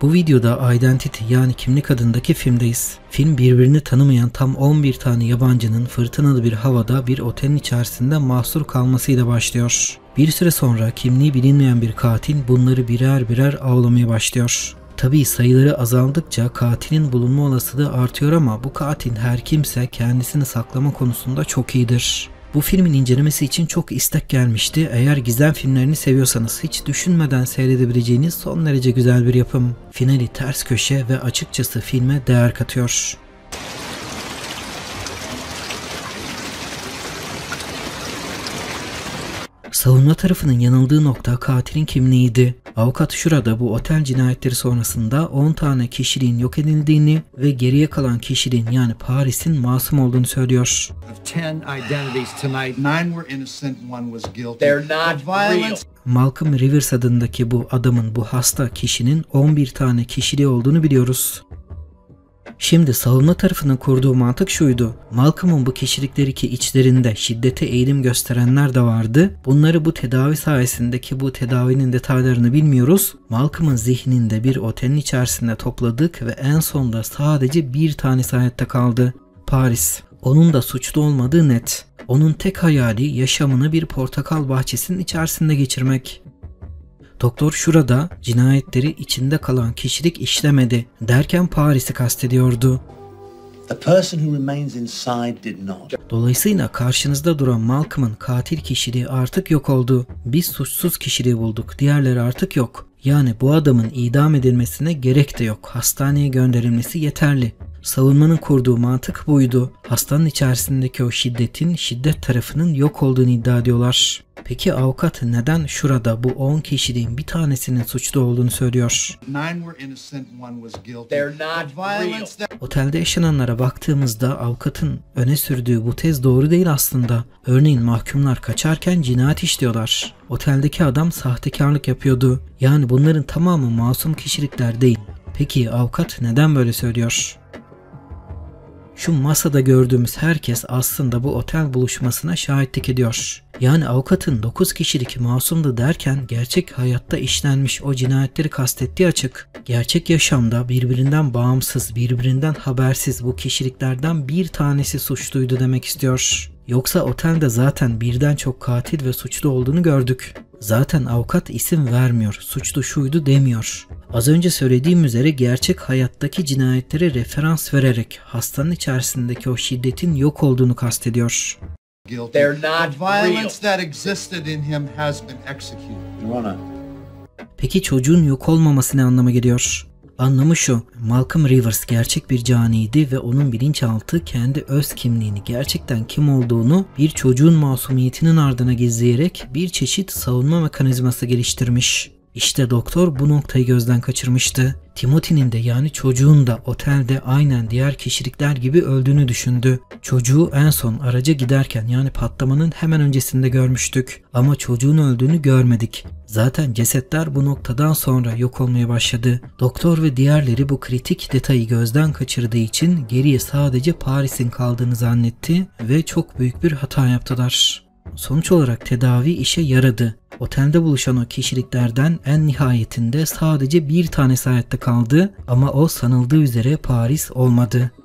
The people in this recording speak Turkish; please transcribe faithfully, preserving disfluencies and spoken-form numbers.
Bu videoda Identity yani Kimlik adındaki filmdeyiz. Film birbirini tanımayan tam on bir tane yabancının fırtınalı bir havada bir otelin içerisinde mahsur kalmasıyla başlıyor. Bir süre sonra kimliği bilinmeyen bir katil bunları birer birer avlamaya başlıyor. Tabii sayıları azaldıkça katilin bulunma olasılığı artıyor ama bu katil her kimse kendisini saklama konusunda çok iyidir. Bu filmin incelemesi için çok istek gelmişti. Eğer gizem filmlerini seviyorsanız hiç düşünmeden seyredebileceğiniz son derece güzel bir yapım. Finali ters köşe ve açıkçası filme değer katıyor. Savunma tarafının yanıldığı nokta katilin kimliğiydi. Avukat şurada bu otel cinayetleri sonrasında on tane kişiliğin yok edildiğini ve geriye kalan kişiliğin yani Paris'in masum olduğunu söylüyor. Malcolm Rivers adındaki bu adamın, bu hasta kişinin on bir tane kişiliği olduğunu biliyoruz. Şimdi savunma tarafının kurduğu mantık şuydu. Malcolm'un bu kişilikleri ki içlerinde şiddete eğilim gösterenler de vardı. Bunları bu tedavi sayesindeki bu tedavinin detaylarını bilmiyoruz. Malcolm'un zihninde bir otelin içerisinde topladık ve en sonunda sadece bir tanesi hayatta kaldı. Paris. Onun da suçlu olmadığı net. Onun tek hayali yaşamını bir portakal bahçesinin içerisinde geçirmek. Doktor şurada cinayetleri içinde kalan kişilik işlemedi derken Paris'i kastediyordu. Dolayısıyla karşınızda duran Malcolm'ın katil kişiliği artık yok oldu. Biz suçsuz kişiliği bulduk. Diğerleri artık yok. Yani bu adamın idam edilmesine gerek de yok. Hastaneye gönderilmesi yeterli. Savunmanın kurduğu mantık buydu. Hastanın içerisindeki o şiddetin şiddet tarafının yok olduğunu iddia ediyorlar. Peki avukat neden şurada bu on kişiliğin bir tanesinin suçlu olduğunu söylüyor? Otelde yaşananlara baktığımızda avukatın öne sürdüğü bu tez doğru değil aslında. Örneğin mahkumlar kaçarken cinayet işliyorlar. Oteldeki adam sahtekarlık yapıyordu. Yani bunların tamamı masum kişilikler değil. Peki avukat neden böyle söylüyor? Şu masada gördüğümüz herkes aslında bu otel buluşmasına şahitlik ediyor. Yani avukatın dokuz kişilik masumdu derken gerçek hayatta işlenmiş o cinayetleri kastettiği açık. Gerçek yaşamda birbirinden bağımsız, birbirinden habersiz bu kişiliklerden bir tanesi suçluydu demek istiyor. Yoksa otelde zaten birden çok katil ve suçlu olduğunu gördük. Zaten avukat isim vermiyor, suçlu şuydu demiyor. Az önce söylediğim üzere gerçek hayattaki cinayetlere referans vererek hastanın içerisindeki o şiddetin yok olduğunu kastediyor. Peki çocuğun yok olmaması ne anlama geliyor? Anlamı şu, Malcolm Rivers gerçek bir caniydi ve onun bilinçaltı kendi öz kimliğini, gerçekten kim olduğunu bir çocuğun masumiyetinin ardına gizleyerek bir çeşit savunma mekanizması geliştirmiş. İşte doktor bu noktayı gözden kaçırmıştı. Timothy'nin de yani çocuğun da otelde aynen diğer kişilikler gibi öldüğünü düşündü. Çocuğu en son araca giderken yani patlamanın hemen öncesinde görmüştük. Ama çocuğun öldüğünü görmedik. Zaten cesetler bu noktadan sonra yok olmaya başladı. Doktor ve diğerleri bu kritik detayı gözden kaçırdığı için geriye sadece Paris'in kaldığını zannetti ve çok büyük bir hata yaptılar. Sonuç olarak tedavi işe yaradı. Otelde buluşan o kişiliklerden en nihayetinde sadece bir tanesi hayatta kaldı ama o sanıldığı üzere Paris olmadı.